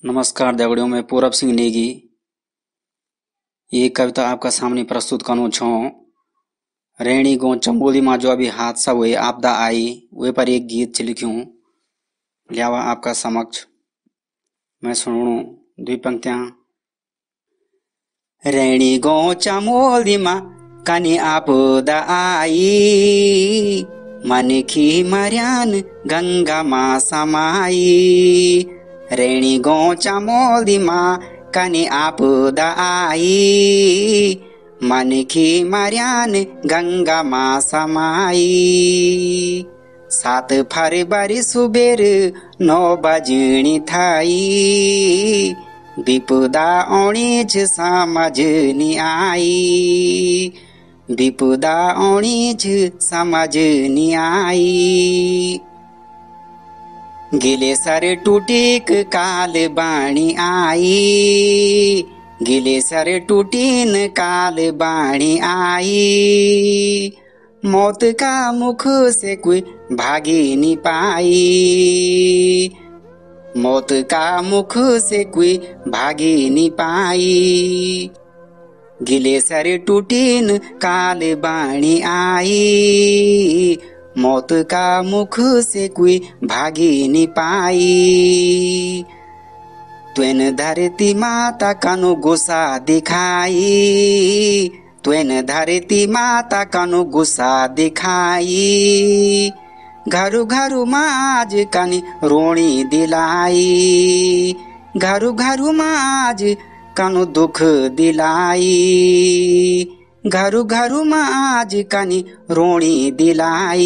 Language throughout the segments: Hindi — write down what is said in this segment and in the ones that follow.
नमस्कार दगड़ियों, मैं पूरब सिंह नेगी। ये कविता आपका सामने प्रस्तुत करूँ छो। रैणी गो चंबोली में जो अभी हादसा हुए आपदा आई वे पर एक गीत च लिख्यूं लियावा आपका समक्ष मैं सुनूं। दुई पंक्तियां। रैणी गो चंबोली में कनी आपदा आई, मनखी मर्यान गंगा माँ समाई। रैणी गो चंबोली माँ कनी आपदा आई, मनखी मर्यान गंगा माँ समाई। 7 फरवरी सुबेर 9 बजनी थाई, विपदा औणी छ समझ नी आई। विपदा औणी छ समझ नी आई। गिलेसर टूटिक काल बाणी आई, गिलेसर टूटीन काल बाणी आई। मौत का मुख से कोई भागी नहीं पाई, मौत का मुख से कोई भागी नहीं पाई। गिलेसर टूटीन काल बाणी आई, मौत का मुख से कोई भागी नहीं पाई। त्वेन धरती माता कनु गुस्सा दिखाई, त्वेन धरती माता कनु गुस्सा दिखाई। घरु घरु माज कनी रोणी दिलाई, घरु घरु माज कनु दुख दिलाई। घरु घरु माज कनी रोणी दिलाई।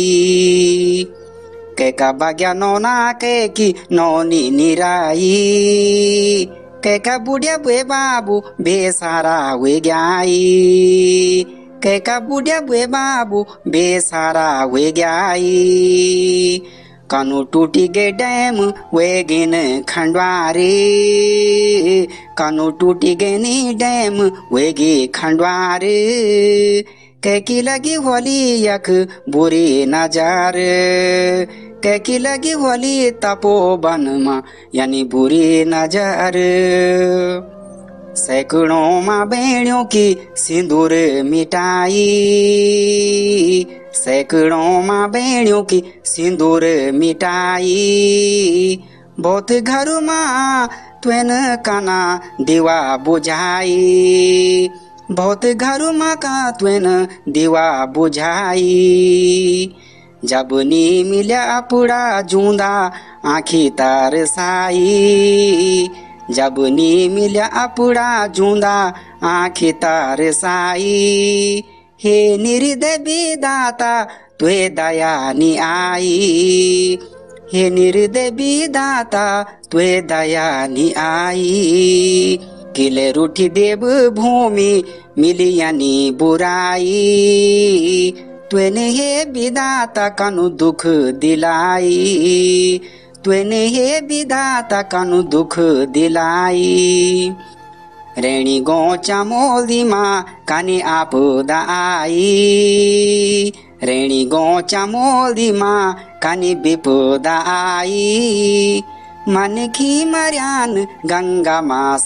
कैका बाग्या नौना के की नौनी निराई, कैका बुढ़िया बुए बाबू बेसारा हुए गयाई। कैका बुढ़िया बुए बाबू बेसारा हुए गयाई। कनु टूटी गे डैम वेगिन खंडवारे, कनु टूटी गे नी डैम वेगी खंडवारे। कैकी लगी होली यख बुरी नजर, कैकी लगी होली तपोवन में यानी बुरी नजर। सैकड़ों माँ बहनों की सिंदूर मिटाई, सैकड़ों माँ बहनों की सिंदूर मिटाई। बहुत घरों माँ त्वेन काना दीवा बुझाई, बहुत घरों माँ का त्वेन दीवा बुझाई। जब नी मिल्या पुड़ा जूंदा आँखी तरसाई, जब नी मिल्या पुड़ा जूंदा आँखी तरसाई। हे निर्दय विधाता त्वे दया नी आई, हे निर्दय विधाता त्वे दया नी आई। किले रूठी देव भूमि मिली यानी बुराई, त्वेने हे विधाता कनु दुख दिलाई, त्वेने हे विधाता कनु दुख दिलाई। रैणी गो चंबोली माँ कनी आपदा आई, रैणी गो चंबोली माँ कनी विपदा आई। मनखी मर्यान गंगा माँ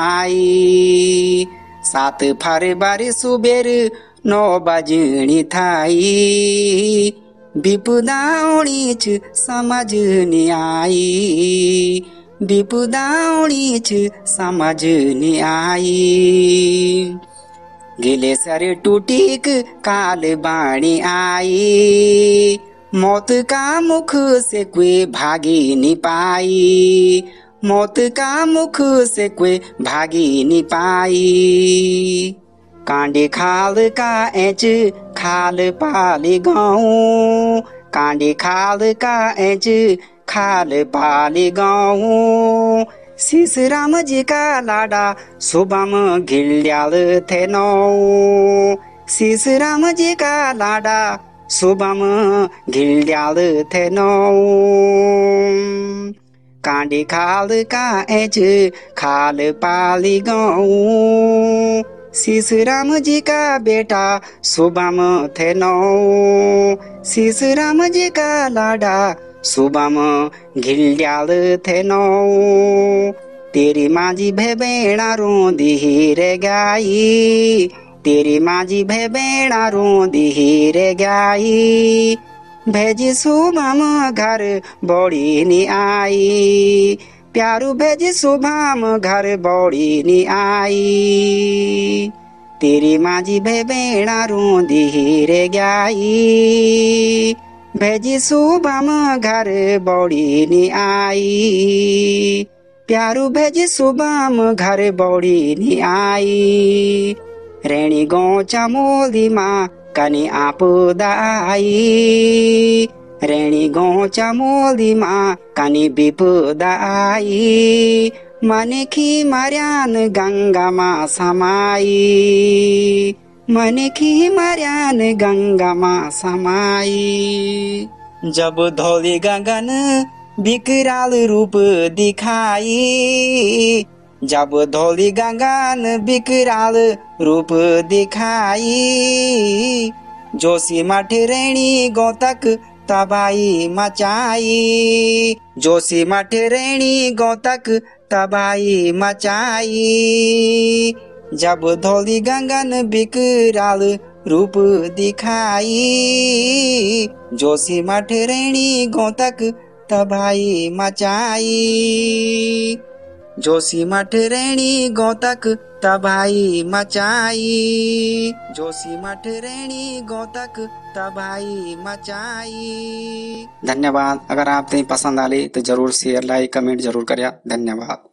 समाई। 7 फरवरी सुबेर 9 बजनी थाई, विपदा औणी छ समझ नी आई, विपदा औणी छ समझ नी आई। गिलेसर टूटिक काल बाणी आई, मौत का मुख से कोई भागी नहीं पाई, मौत का मुख से कोई भागी नहीं पाई। कांडे खाल का एच खाल पाले गाँव, कांडे खाल का एच खाल पाले गाँव। शीश राम जी का लाडा शुभम घिल्याल थे नौ, शीश राम जी का लाडा शुभम घिल्याल थे नौ। कांडे खाल का एच खाल पाली गाँव, शीश राम जी का बेटा शुभम थे नौ, शीश राम जी का लाडा शुभम घिल्याल थे नौ। तेरी माझी भेबेणा रोंदी रे गाई, तेरी माझी भेबेणा रोंदी रे गाई, भेजी शुभम घर बौड़ी नी आई, प्यारू भेजी शुभम घर बौड़ी नी आई, तेरी माझी भेबेणा रोंदी रे गाई, भेजी शुभम घर बौड़ी नी आई, प्यारू भेजी शुभम घर बौड़ी नी आई, रेणी गाँव चमोली माँ कनी आपदा आई, रेणी गाँव चमोली माँ कनी विपदा आई, मनखी मर्यान गंगा माँ समाई, मनखी मर्यान गंगा माँ समाई, जब धौली गगन विकराल रूप दिखाई, जब धौली गगन विकराल रूप दिखाई, जोशी मठ रेणी गाँव तक तबाही मचाई, जोशी मठ रेणी गाँव तक तबाही मचाई, जब धौली गगन विकराल रूप दिखाई, जोशी मठ रेणी गाँव तक तबाही मचाई, जोशी मठ रेणी गाँव तक तबाही मचाई, जोशी मठ रेणी गाँव तक तबाही मचाई। धन्यवाद। अगर आप पसंद आले तो जरूर शेयर लाइक कमेंट जरूर करिए। धन्यवाद।